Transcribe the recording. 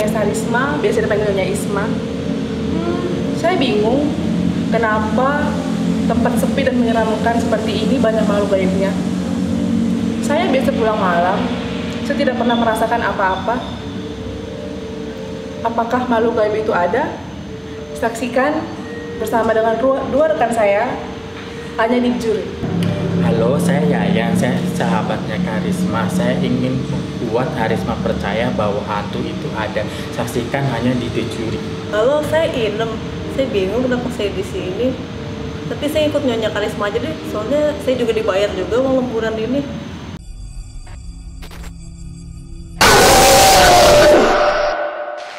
namanya Sarisma, biasa dipanggilnya Isma. Saya bingung kenapa tempat sepi dan menyeramkan seperti ini banyak makhluk gaibnya. Saya biasa pulang malam, saya tidak pernah merasakan apa-apa. Apakah makhluk gaib itu ada? Saksikan bersama dengan dua rekan saya hanya di Juri. Halo, saya Yayan, saya sahabatnya Karisma. Saya ingin membuat Karisma percaya bahwa hantu itu ada. Saksikan hanya di The Jury. Halo, saya Inem. Saya bingung kenapa saya di sini. Tapi saya ikut Nyonya Karisma aja deh. Soalnya saya juga dibayar juga uang lemburan ini.